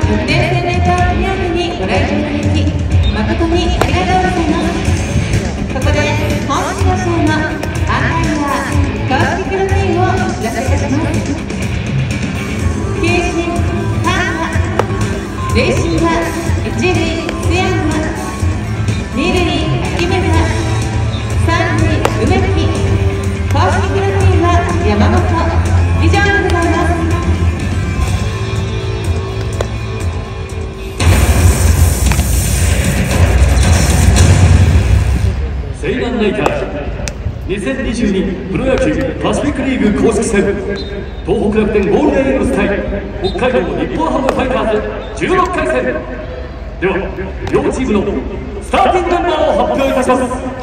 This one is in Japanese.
6年生年間宮城にご来場いただき誠にありがとうございます。ここで本日の試合の案内や公式ルーティンをお知らせいたします。球審ハンナ、塁審は一塁須山、二塁木村、三塁梅木、公式ルーティンは山本。以上でございます。 西南レイカーズ2022プロ野球パシフィックリーグ公式戦、東北楽天ゴールデンイーグルス対北海道日本ハムファイターズ16回戦では、両チームのスターティングメンバーを発表いたします。